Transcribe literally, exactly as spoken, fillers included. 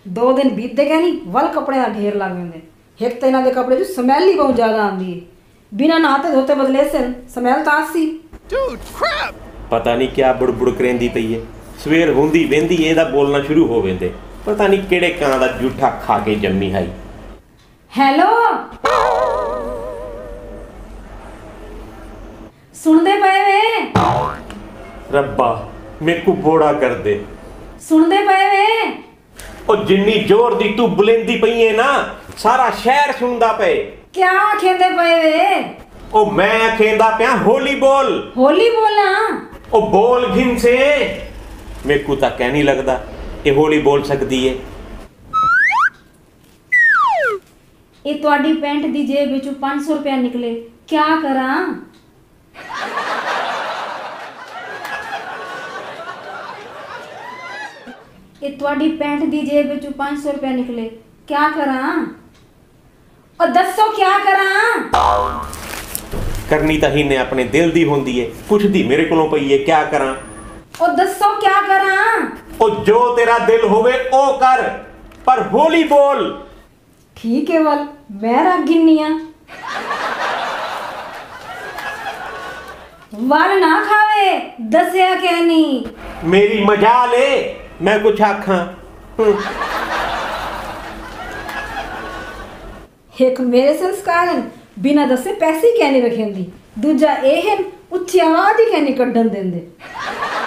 दो दिन बीतते गए नहीं वल कपड़े का ढेर लग जाते। एक तो इन्हों के कपड़े च स्मैल ही बहुत ज़्यादा आती है, बिना नहाते धोते बदले से स्मैल तो आसी। पता नहीं क्या बुड़बुड़ करेंदी पई है, सवेर होंदी वेंदी एदा बोलना शुरू हो वेंदे, पता नहीं केड़े कां दा जूठा खा के जम्मी हाई। हेलो सुनते पे वे? रब्बा मेरे को बोड़ा कर दे। सुनते पे वे? ओ जिन्नी जोर दी तू बुलेंदी पई है ना, सारा शहर सुनदा पे। क्या खेंदे पे वे? ओ मैं खेंदा पिया होली बोल। होली बोला? ओ बोल घिन से, मेरे को तो कह नहीं लगदा ये होली बोल सकती है। ये तुहाडी पैंट दी जेब विचों पांच सौ रुपया निकले, क्या करा? ये तुहाडी पैंट दी जेब विचों पांच सौ रुपया निकले, क्या करा? और दसो क्या करा? करनी तो ही ने अपने दिल दी होंदी है, पुछदी मेरे कोलों पई है क्या करा? और दसो क्या करा? ओ जो तेरा दिल होवे ओ कर, पर होली बोल। ठीक है वल मैं रख गिनिया। वल ना खावे दसिया क्या नहीं। मेरी मजा ले, मैं कुछ आखा। एक मेरे संस्कार हैं, बिना दसे पैसे क्या नहीं रखेंदी, दूजा ए हैं उच्ची आवाज ही क्या नहीं कड्ढन देंदे।